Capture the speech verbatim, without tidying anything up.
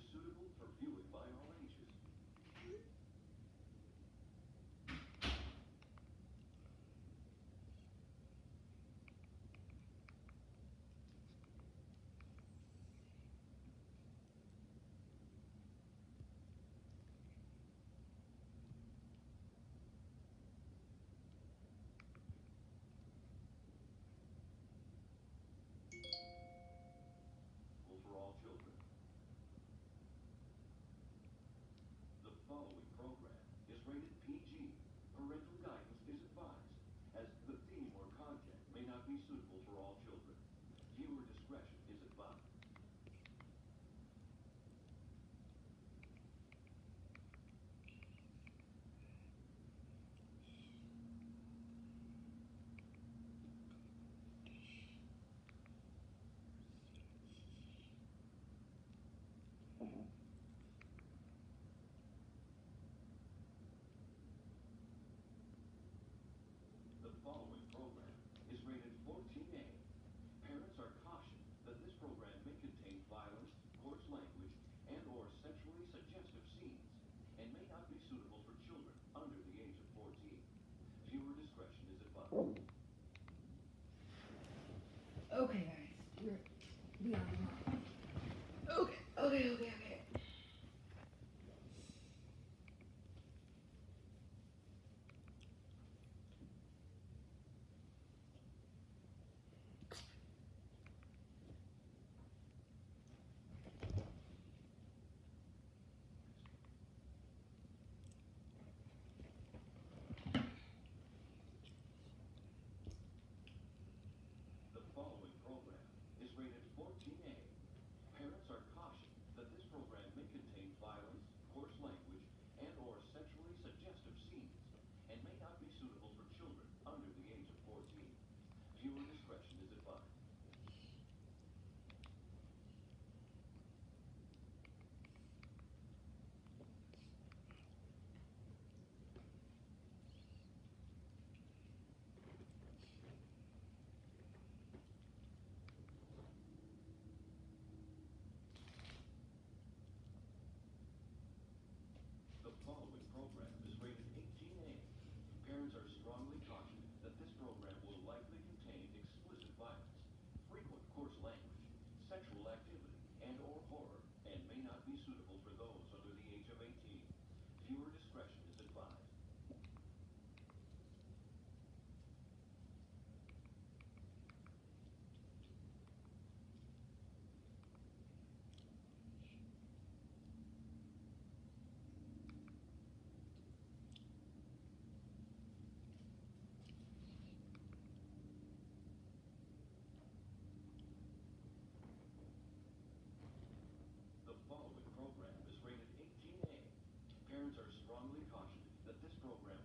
suitable for viewing by all ages. For all children. The following program is rated P G. Parental guidance is advised, as the theme or content may not be suitable for all children. Viewer discretion is advised. The following program is rated fourteen A. Parents are cautioned that this program may contain violence, coarse language, and or sexually suggestive scenes, and may not be suitable for children under the age of fourteen. Viewer discretion is advised. Okay, guys, we're beyond the line. Okay, okay, okay, okay. The following program is rated fourteen A. Parents are cautioned that this program may contain violence, coarse language, and or sexually suggestive scenes, and may not be suitable for children under the age of fourteen. Viewer discretion is advised. The following program is rated eighteen A. Parents are strongly cautioned that this program will likely contain explicit violence, frequent coarse language, sexual activity, and or horror, and may not be suitable for those under the age of eighteen. Viewer discretion is advised. The following program is rated eighteen A. Parents are strongly cautioned that this program